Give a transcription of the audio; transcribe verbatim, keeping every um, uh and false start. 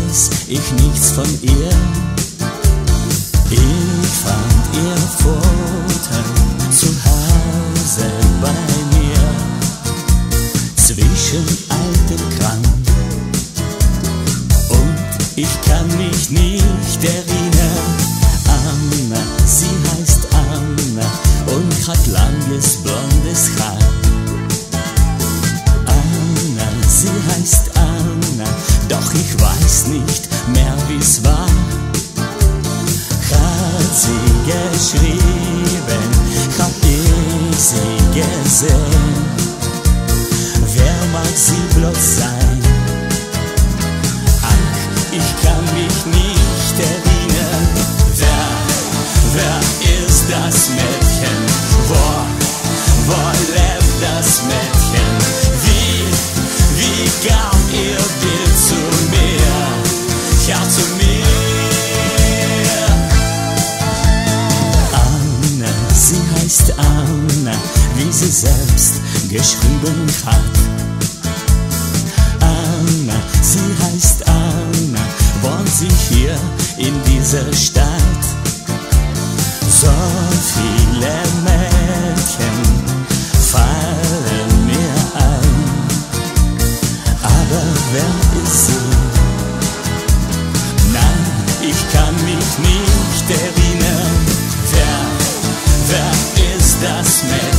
weiß ich nichts von ihr. Ich fand ihr Foto zu Hause bei mir, zwischen altem Kram. Und ich kann mich nicht erinnern. Anna, sie heißt Anna und hat langes blondes Haar. Anna, sie heißt Anna, doch ich weiß nicht mehr, wie's war. Hat sie geschrieben, hab ich sie gesehen. Wer mag sie bloß sein? Ach, ich kann mich nicht erinnern. Wer, wer ist das Mädchen? Wo, wo lebt das Mädchen? Wie, wie kam ihr Bild zu mir? Ja, zu mir. Anna, sie heißt Anna, wie sie selbst geschrieben hat. Anna, sie heißt Anna, wohnt sie hier in dieser Stadt. So viele Mädchen fallen mir ein, aber wer ist sie? Nein, ich kann mich nicht erinnern. Wer, wer ist das Mädchen?